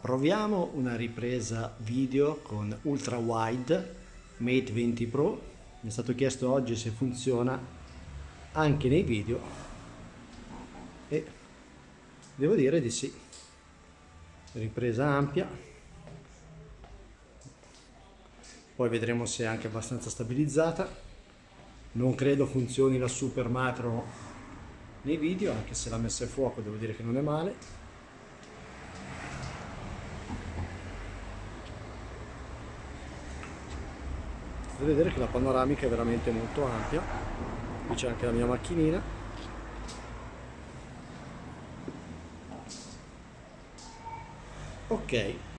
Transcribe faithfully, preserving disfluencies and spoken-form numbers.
proviamo una ripresa video con ultra wide Mate venti Pro. Mi è stato chiesto oggi se funziona anche nei video e devo dire di sì. Ripresa ampia, poi vedremo se è anche abbastanza stabilizzata. Non credo funzioni la super macro nei video, anche se la messa a fuoco devo dire che non è male. Potete vedere che la panoramica è veramente molto ampia. Qui c'è anche la mia macchinina. Ok.